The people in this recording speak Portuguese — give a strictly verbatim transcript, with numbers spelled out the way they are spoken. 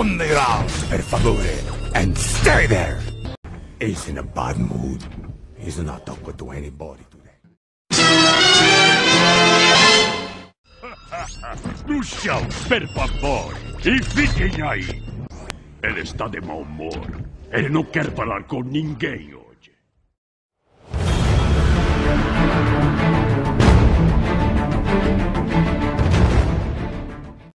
on the ground, per favore, and stay there. He's in a bad mood. He's not talking to anybody today. No chão, per favor, e fiquem aí. Ele está de mau humor. Ele não quer falar com ninguém.